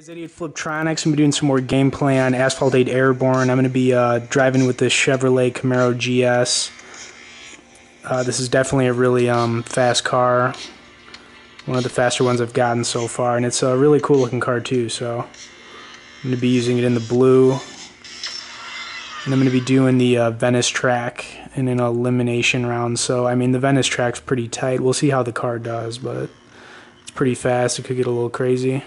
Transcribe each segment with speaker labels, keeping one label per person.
Speaker 1: Guys, Idiot Fliptronics. I'm gonna be doing some more gameplay on Asphalt 8 Airborne. I'm going to be driving with the Chevrolet Camaro GS. This is definitely a really fast car. One of the faster ones I've gotten so far, and it's a really cool looking car too. So I'm going to be using it in the blue, and I'm going to be doing the Venice track in an elimination round. So I mean, the Venice track's pretty tight. We'll see how the car does, but it's pretty fast. It could get a little crazy.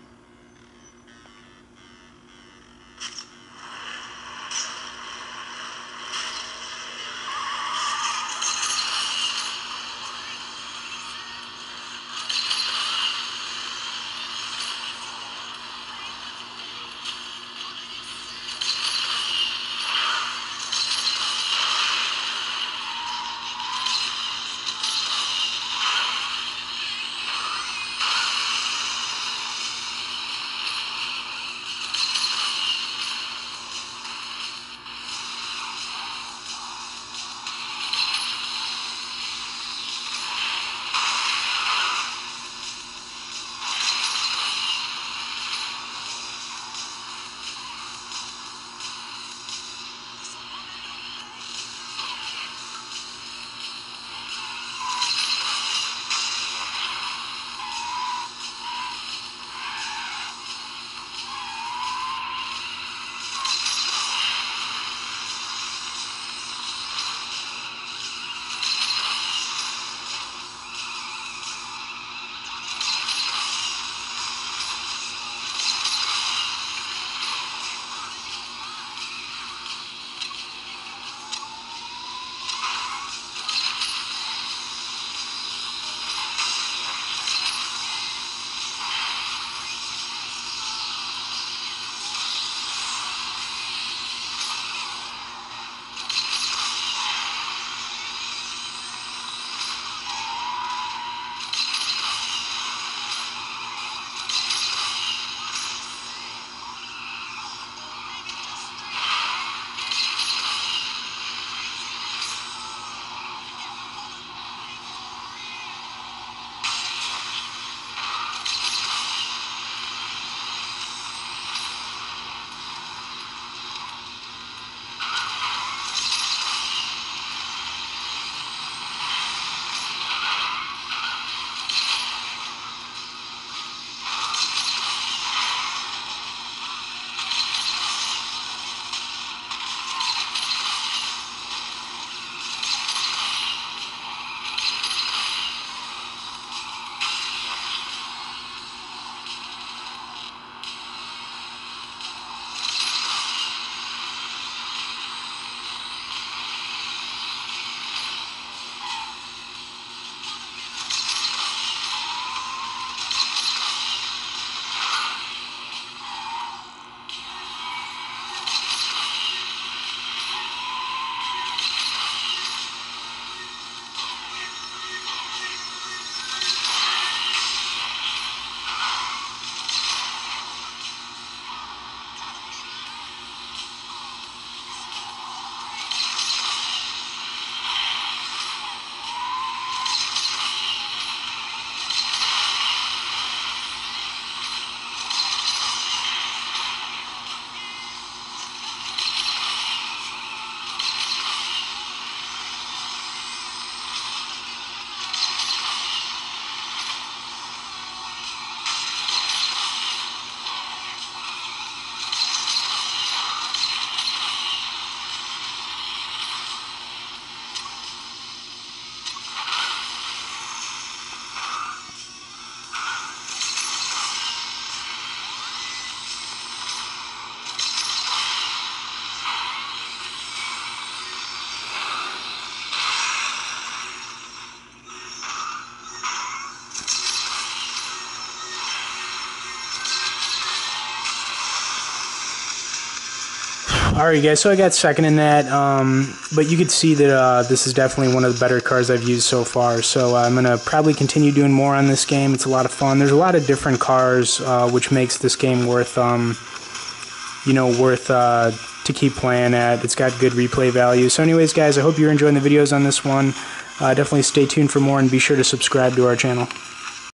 Speaker 1: Alright guys, so I got second in that, but you could see that this is definitely one of the better cars I've used so far, so I'm going to probably continue doing more on this game. It's a lot of fun. There's a lot of different cars, which makes this game worth to keep playing at. It's got good replay value. So anyways guys, I hope you're enjoying the videos on this one. Definitely stay tuned for more and be sure to subscribe to our channel.